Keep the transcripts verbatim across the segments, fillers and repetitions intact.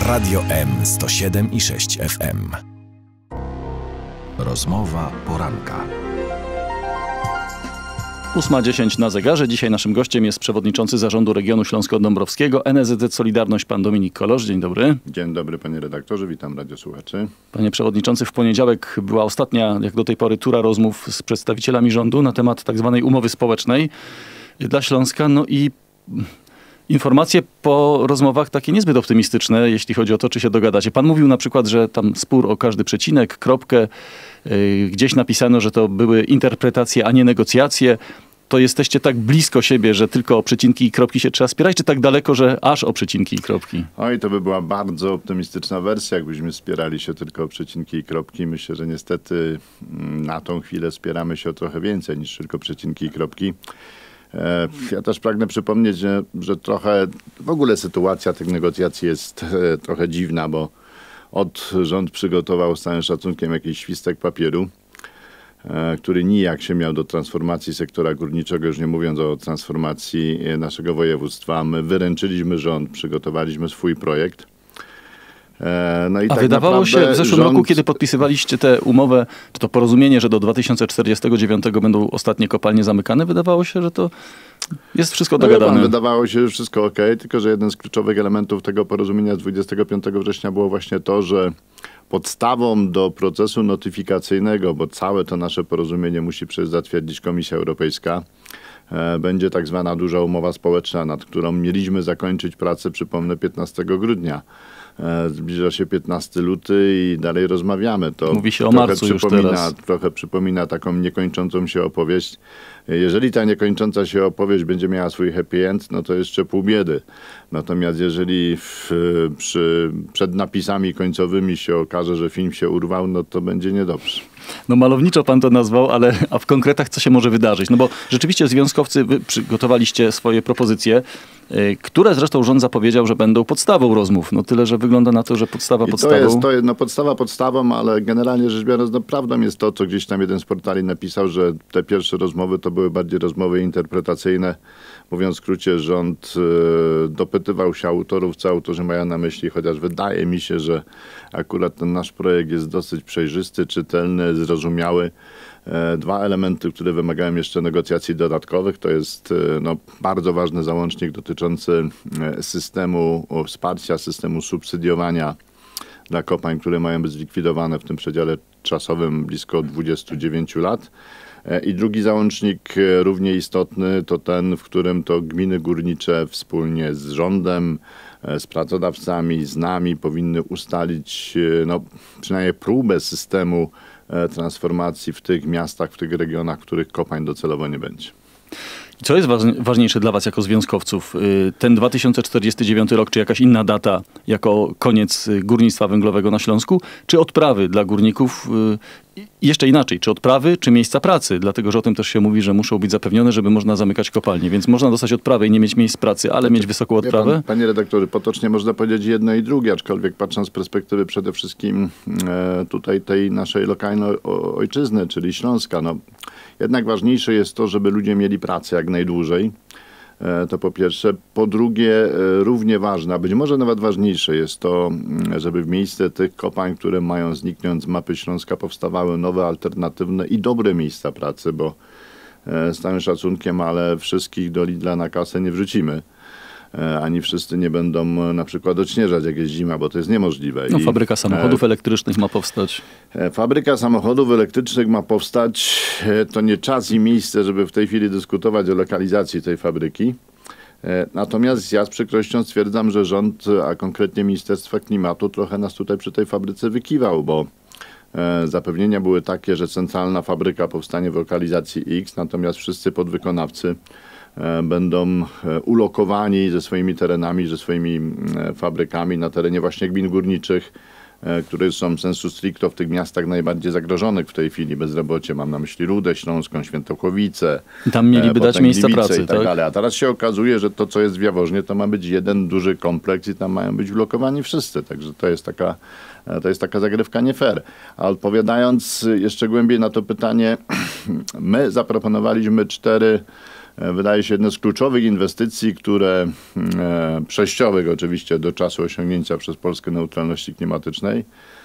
Radio M sto siedem i sześć F M. Rozmowa poranka. ósma dziesięć na zegarze. Dzisiaj naszym gościem jest przewodniczący Zarządu Regionu Śląsko-Dąbrowskiego N S Z Z Solidarność, pan Dominik Kolosz. Dzień dobry. Dzień dobry, panie redaktorze, witam radiosłuchaczy. Panie przewodniczący, w poniedziałek była ostatnia, jak do tej pory, tura rozmów z przedstawicielami rządu na temat tak zwanej umowy społecznej dla Śląska. No i informacje po rozmowach takie niezbyt optymistyczne, jeśli chodzi o to, czy się dogadacie. Pan mówił na przykład, że tam spór o każdy przecinek, kropkę, yy, gdzieś napisano, że to były interpretacje, a nie negocjacje. To jesteście tak blisko siebie, że tylko o przecinki i kropki się trzeba spierać, czy tak daleko, że aż o przecinki i kropki? Oj, to by była bardzo optymistyczna wersja, jakbyśmy spierali się tylko o przecinki i kropki. Myślę, że niestety na tą chwilę spieramy się o trochę więcej niż tylko przecinki i kropki. Ja też pragnę przypomnieć, że, że trochę w ogóle sytuacja tych negocjacji jest e, trochę dziwna, bo od rząd przygotował z całym szacunkiem jakiś świstek papieru, e, który nijak się miał do transformacji sektora górniczego, już nie mówiąc o transformacji naszego województwa. My wyręczyliśmy rząd, przygotowaliśmy swój projekt. No i A tak wydawało się w zeszłym rząd... roku, kiedy podpisywaliście tę umowę, czy to porozumienie, że do dwa tysiące czterdziestego dziewiątego będą ostatnie kopalnie zamykane, wydawało się, że to jest wszystko dogadane. No, wydawało się, że wszystko ok, tylko że jeden z kluczowych elementów tego porozumienia z dwudziestego piątego września było właśnie to, że podstawą do procesu notyfikacyjnego, bo całe to nasze porozumienie musi przecież zatwierdzić Komisja Europejska, będzie tak zwana duża umowa społeczna, nad którą mieliśmy zakończyć pracę, przypomnę, piętnastego grudnia. Zbliża się piętnasty luty i dalej rozmawiamy. To mówi się o marcu już teraz. Trochę przypomina taką niekończącą się opowieść. Jeżeli ta niekończąca się opowieść będzie miała swój happy end, no to jeszcze pół biedy. Natomiast jeżeli w, przy, przed napisami końcowymi się okaże, że film się urwał, no to będzie niedobrze. No malowniczo pan to nazwał, ale a w konkretach co się może wydarzyć? No bo rzeczywiście związkowcy, wy przygotowaliście swoje propozycje, yy, które zresztą rząd zapowiedział, że będą podstawą rozmów. No tyle, że wygląda na to, że podstawa I podstawą. To jest, to jest no, podstawa podstawą, ale generalnie rzecz biorąc, no, prawdą jest to, co gdzieś tam jeden z portali napisał, że te pierwsze rozmowy to były bardziej rozmowy interpretacyjne. Mówiąc w skrócie, rząd yy, dopytywał się autorów, co autorzy mają na myśli, chociaż wydaje mi się, że akurat ten nasz projekt jest dosyć przejrzysty, czytelny, zrozumiały. E, dwa elementy, które wymagają jeszcze negocjacji dodatkowych, to jest e, no, bardzo ważny załącznik dotyczący e, systemu o, wsparcia, systemu subsydiowania dla kopalń, które mają być zlikwidowane w tym przedziale czasowym blisko dwudziestu dziewięciu lat. I drugi załącznik równie istotny to ten, w którym to gminy górnicze wspólnie z rządem, z pracodawcami, z nami powinny ustalić no, przynajmniej próbę systemu transformacji w tych miastach, w tych regionach, w których kopalń docelowo nie będzie. Co jest ważniejsze dla was jako związkowców? Ten dwa tysiące czterdziesty dziewiąty rok, czy jakaś inna data jako koniec górnictwa węglowego na Śląsku? Czy odprawy dla górników? Jeszcze inaczej, czy odprawy, czy miejsca pracy? Dlatego, że o tym też się mówi, że muszą być zapewnione, żeby można zamykać kopalnie. Więc można dostać odprawę i nie mieć miejsc pracy, ale mieć wysoką odprawę? Pan, panie redaktorze, potocznie można powiedzieć jedno i drugie, aczkolwiek patrząc z perspektywy przede wszystkim e, tutaj tej naszej lokalnej ojczyzny, czyli Śląska, no, jednak ważniejsze jest to, żeby ludzie mieli pracę jak najdłużej. E, to po pierwsze. Po drugie, e, równie ważne, a być może nawet ważniejsze jest to, żeby w miejsce tych kopalń, które mają zniknąć z mapy Śląska, powstawały nowe, alternatywne i dobre miejsca pracy, bo e, z całym szacunkiem, ale wszystkich do Lidla na kasę nie wrzucimy. Ani wszyscy nie będą na przykład odśnieżać, jak jest zima, bo to jest niemożliwe. No, I fabryka samochodów e, elektrycznych ma powstać. Fabryka samochodów elektrycznych ma powstać. To nie czas i miejsce, żeby w tej chwili dyskutować o lokalizacji tej fabryki. Natomiast ja z przykrością stwierdzam, że rząd, a konkretnie Ministerstwo Klimatu, trochę nas tutaj przy tej fabryce wykiwał, bo zapewnienia były takie, że centralna fabryka powstanie w lokalizacji X, natomiast wszyscy podwykonawcy będą ulokowani ze swoimi terenami, ze swoimi fabrykami na terenie właśnie gmin górniczych, które są sensu stricto w tych miastach najbardziej zagrożonych w tej chwili. Bezrobocie, mam na myśli Rudę Śląską, Świętochłowice. Tam mieliby dać miejsca pracy, i tak tak? dalej. A teraz się okazuje, że to, co jest w Jaworznie, to ma być jeden duży kompleks i tam mają być ulokowani wszyscy. Także to jest taka, to jest taka zagrywka nie fair. A odpowiadając jeszcze głębiej na to pytanie, my zaproponowaliśmy cztery wydaje się, jedna z kluczowych inwestycji, które e, przejściowych oczywiście do czasu osiągnięcia przez Polskę neutralności klimatycznej,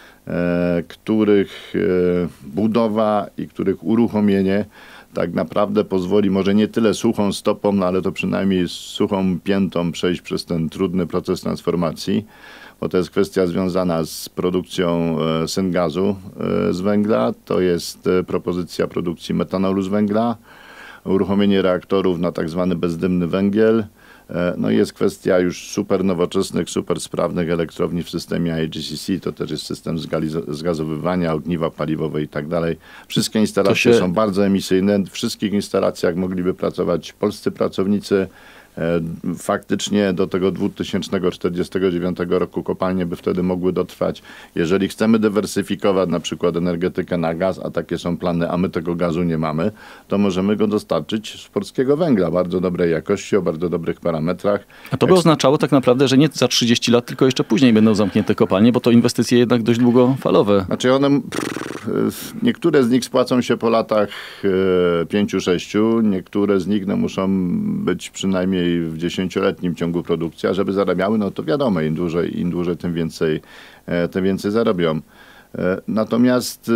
e, których e, budowa i których uruchomienie tak naprawdę pozwoli może nie tyle suchą stopą, no ale to przynajmniej suchą piętą przejść przez ten trudny proces transformacji, bo to jest kwestia związana z produkcją e, syngazu e, z węgla, to jest e, propozycja produkcji metanolu z węgla, uruchomienie reaktorów na tak zwany bezdymny węgiel. No i jest kwestia już super nowoczesnych, super sprawnych elektrowni w systemie I G C C. To też jest system zgazowywania, ogniwa paliwowe i tak dalej. Wszystkie instalacje się... są bardzo emisyjne. W wszystkich instalacjach mogliby pracować polscy pracownicy. Faktycznie do tego dwa tysiące czterdziestego dziewiątego roku kopalnie by wtedy mogły dotrwać. Jeżeli chcemy dywersyfikować na przykład energetykę na gaz, a takie są plany, a my tego gazu nie mamy, to możemy go dostarczyć z polskiego węgla bardzo dobrej jakości, o bardzo dobrych parametrach. A to by oznaczało tak naprawdę, że nie za trzydzieści lat, tylko jeszcze później będą zamknięte kopalnie, bo to inwestycje jednak dość długofalowe. Znaczy one, pff, niektóre z nich spłacą się po latach e, pięciu, sześciu, niektóre z nich no, muszą być przynajmniej w dziesięcioletnim ciągu produkcji, a żeby zarabiały, no to wiadomo, im dłużej, im dłużej tym więcej, tym więcej zarobią. Natomiast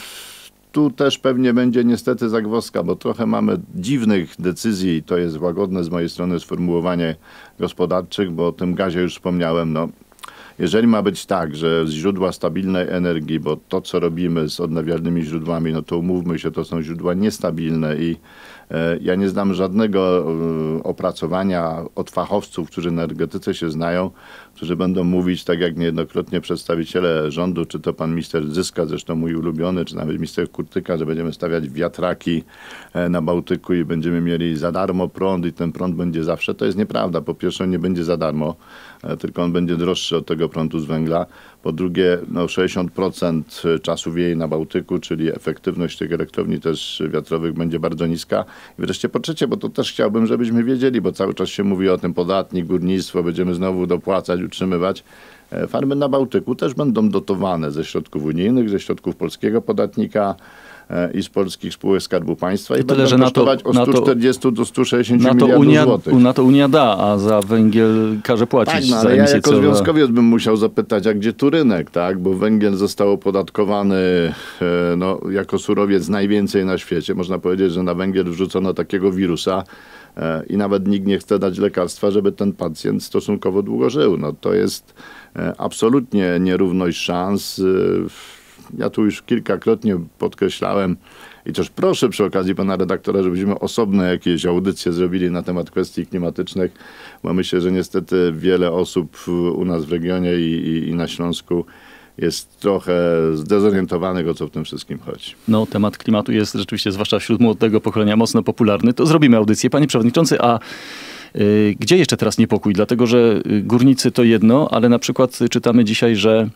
tu też pewnie będzie niestety zagwozdka, bo trochę mamy dziwnych decyzji, to jest łagodne z mojej strony sformułowanie gospodarczych, bo o tym gazie już wspomniałem, no. Jeżeli ma być tak, że z źródła stabilnej energii, bo to, co robimy z odnawialnymi źródłami, no to umówmy się, to są źródła niestabilne i e, ja nie znam żadnego e, opracowania od fachowców, którzy na energetyce się znają, którzy będą mówić, tak jak niejednokrotnie przedstawiciele rządu, czy to pan minister Zyska, zresztą mój ulubiony, czy nawet minister Kurtyka, że będziemy stawiać wiatraki e, na Bałtyku i będziemy mieli za darmo prąd i ten prąd będzie zawsze. To jest nieprawda. Po pierwsze, on nie będzie za darmo, e, tylko on będzie droższy od tego prądu z węgla. Po drugie, no sześćdziesiąt procent czasu wieje na Bałtyku, czyli efektywność tych elektrowni też wiatrowych będzie bardzo niska. I wreszcie po trzecie, bo to też chciałbym, żebyśmy wiedzieli, bo cały czas się mówi o tym podatnik, górnictwo, będziemy znowu dopłacać, utrzymywać. Farmy na Bałtyku też będą dotowane ze środków unijnych, ze środków polskiego podatnika i z polskich spółek Skarbu Państwa i, I tyle, będą kosztować od stu czterdziestu do stu sześćdziesięciu miliardów Unia, złotych. Na to Unia da, a za węgiel każe płacić. Tak, no, za ale ja jako C O dwa. związkowiec bym musiał zapytać, a gdzie tu rynek, tak? Bo węgiel został opodatkowany e, no, jako surowiec najwięcej na świecie. Można powiedzieć, że na węgiel wrzucono takiego wirusa e, i nawet nikt nie chce dać lekarstwa, żeby ten pacjent stosunkowo długo żył. No, to jest e, absolutnie nierówność szans. E, Ja tu już kilkakrotnie podkreślałem i też proszę przy okazji pana redaktora, żebyśmy osobne jakieś audycje zrobili na temat kwestii klimatycznych, bo myślę, że niestety wiele osób u nas w regionie i, i, i na Śląsku jest trochę zdezorientowanych, o co w tym wszystkim chodzi. No, temat klimatu jest rzeczywiście, zwłaszcza wśród młodego pokolenia, mocno popularny. To zrobimy audycję. Panie przewodniczący, a y, gdzie jeszcze teraz niepokój? Dlatego, że górnicy to jedno, ale na przykład czytamy dzisiaj, że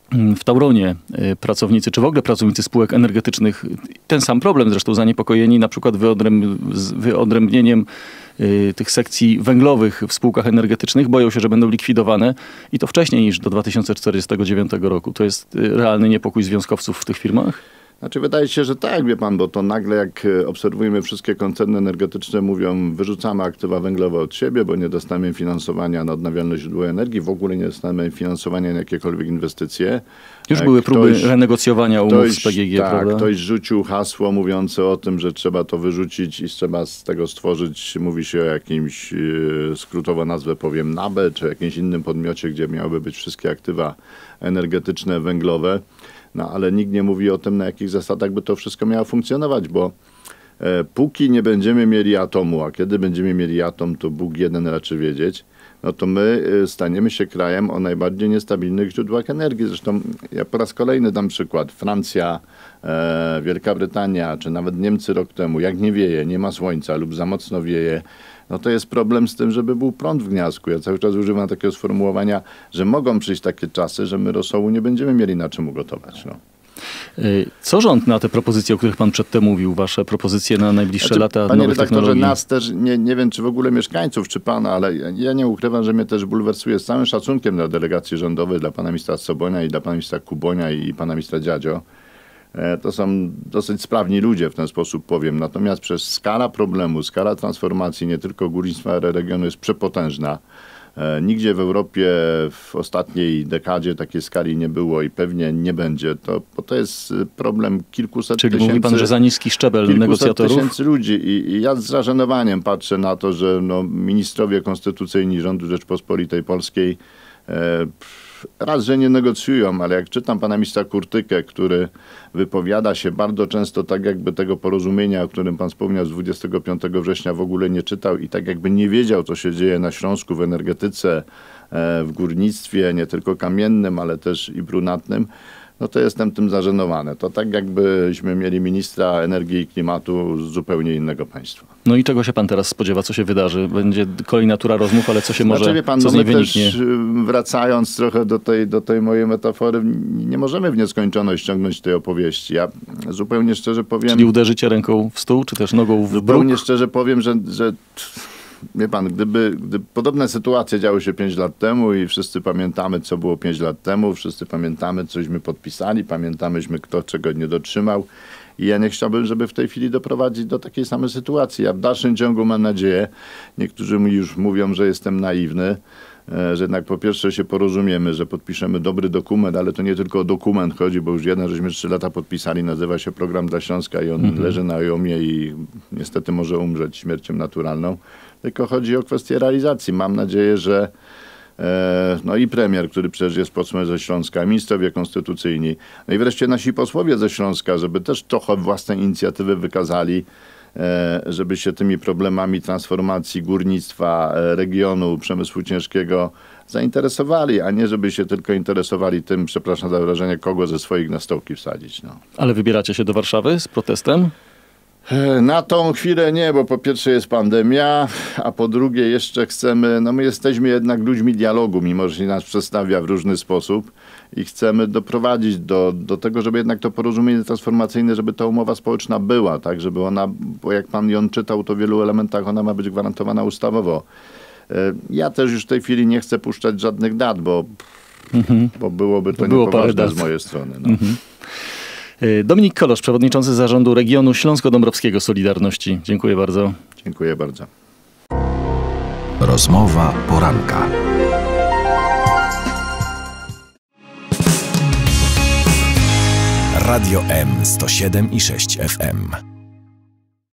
w Tauronie pracownicy, czy w ogóle pracownicy spółek energetycznych, ten sam problem zresztą, zaniepokojeni na przykład wyodręb, wyodrębnieniem y, tych sekcji węglowych w spółkach energetycznych, boją się, że będą likwidowane i to wcześniej niż do dwa tysiące czterdziestego dziewiątego roku. To jest realny niepokój związkowców w tych firmach? Znaczy wydaje się, że tak, wie pan, bo to nagle jak obserwujemy wszystkie koncerny energetyczne mówią, wyrzucamy aktywa węglowe od siebie, bo nie dostaniemy finansowania na odnawialne źródła energii, w ogóle nie dostaniemy finansowania na jakiekolwiek inwestycje. Już były ktoś, próby renegocjowania umów ktoś, z P G G, tak, prawda? Ktoś rzucił hasło mówiące o tym, że trzeba to wyrzucić i trzeba z tego stworzyć, mówi się o jakimś, skrótowo nazwę powiem, N A B E, czy jakimś innym podmiocie, gdzie miałyby być wszystkie aktywa energetyczne węglowe. No ale nikt nie mówi o tym, na jakich zasadach by to wszystko miało funkcjonować, bo e, póki nie będziemy mieli atomu, a kiedy będziemy mieli atom, to Bóg jeden raczy wiedzieć, no to my e, staniemy się krajem o najbardziej niestabilnych źródłach energii. Zresztą ja po raz kolejny dam przykład. Francja, e, Wielka Brytania, czy nawet Niemcy rok temu, jak nie wieje, nie ma słońca lub za mocno wieje, no to jest problem z tym, żeby był prąd w gniazdku. Ja cały czas używam takiego sformułowania, że mogą przyjść takie czasy, że my rosołu nie będziemy mieli na czym ugotować. No. Co rząd na te propozycje, o których pan przedtem mówił, wasze propozycje na najbliższe znaczy, lata panie nowych redaktorze, technologii? nas też, nie, nie wiem czy w ogóle mieszkańców, czy pana, ale ja, ja nie ukrywam, że mnie też bulwersuje z całym szacunkiem dla delegacji rządowej, dla pana ministra Sobonia i dla pana ministra Kubonia i pana ministra Dziadzio. To są dosyć sprawni ludzie, w ten sposób powiem. Natomiast przez skala problemu, skala transformacji nie tylko górnictwa, ale regionu jest przepotężna. Nigdzie w Europie w ostatniej dekadzie takiej skali nie było i pewnie nie będzie. To, bo to jest problem kilkuset Czyli tysięcy... mówi pan, że za niski szczebel negocjatorów? tysięcy ludzi I, i ja z zażenowaniem patrzę na to, że no, ministrowie konstytucyjni rządu Rzeczpospolitej Polskiej e, raz, że nie negocjują, ale jak czytam pana ministra Kurtykę, który wypowiada się bardzo często tak, jakby tego porozumienia, o którym pan wspomniał z dwudziestego piątego września w ogóle nie czytał i tak jakby nie wiedział, co się dzieje na Śląsku w energetyce, w górnictwie, nie tylko kamiennym, ale też i brunatnym, no to jestem tym zażenowany. To tak jakbyśmy mieli ministra energii i klimatu z zupełnie innego państwa. No i czego się pan teraz spodziewa, co się wydarzy? Będzie kolejna tura rozmów, ale co się może, znaczy, wie pan, co no z niej my wyniknie? też, wracając trochę do tej, do tej mojej metafory, nie możemy w nieskończoność ciągnąć tej opowieści. Ja zupełnie szczerze powiem... Czyli uderzycie ręką w stół, czy też nogą w bruk? Zupełnie szczerze powiem, że... że wie pan, gdyby, gdyby podobne sytuacje działy się pięć lat temu i wszyscy pamiętamy, co było pięć lat temu, wszyscy pamiętamy, cośmy podpisali, pamiętamyśmy, kto czego nie dotrzymał. I ja nie chciałbym, żeby w tej chwili doprowadzić do takiej samej sytuacji. Ja w dalszym ciągu mam nadzieję, niektórzy mi już mówią, że jestem naiwny, że jednak po pierwsze się porozumiemy, że podpiszemy dobry dokument, ale to nie tylko o dokument chodzi, bo już jeden żeśmy trzy lata podpisali, nazywa się Program dla Śląska i on mhm. leży na jomie i niestety może umrzeć śmiercią naturalną. Tylko chodzi o kwestię realizacji. Mam nadzieję, że e, no i premier, który przecież jest posłem ze Śląska, ministrowie konstytucyjni, no i wreszcie nasi posłowie ze Śląska, żeby też trochę własnej inicjatywy wykazali, e, żeby się tymi problemami transformacji górnictwa, e, regionu, przemysłu ciężkiego zainteresowali, a nie żeby się tylko interesowali tym, przepraszam za wyrażenie, kogo ze swoich na stołki wsadzić. No. Ale wybieracie się do Warszawy z protestem? Na tą chwilę nie, bo po pierwsze jest pandemia, a po drugie jeszcze chcemy, no my jesteśmy jednak ludźmi dialogu, mimo że się nas przedstawia w różny sposób i chcemy doprowadzić do, do tego, żeby jednak to porozumienie transformacyjne, żeby ta umowa społeczna była, tak, żeby ona, bo jak pan ją czytał, to w wielu elementach ona ma być gwarantowana ustawowo. Ja też już w tej chwili nie chcę puszczać żadnych dat, bo, mhm. bo byłoby to Było niepoważne z mojej strony. No. Mhm. Dominik Kolosz, przewodniczący zarządu regionu Śląsko-Dąbrowskiego Solidarności. Dziękuję bardzo. Dziękuję bardzo. Rozmowa poranka. Radio M sto siedem i sześć F M.